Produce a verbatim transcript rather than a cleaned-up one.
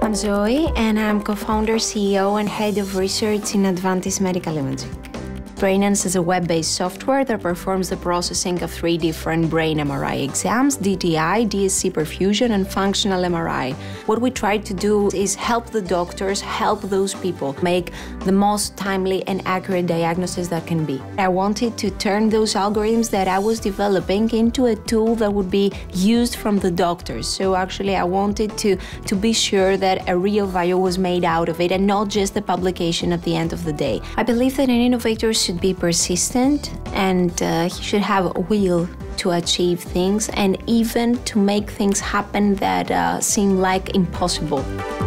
I'm Zoe, and I'm co-founder, C E O, and head of research in Advantis Medical Imaging. BrainEnse is a web-based software that performs the processing of three different brain M R I exams: D T I, D S C perfusion, and functional M R I. What we try to do is help the doctors, help those people make the most timely and accurate diagnosis that can be. I wanted to turn those algorithms that I was developing into a tool that would be used from the doctors. So actually I wanted to, to be sure that a real value was made out of it and not just the publication at the end of the day. I believe that an innovator should be persistent, and uh, he should have a will to achieve things and even to make things happen that uh, seem like impossible.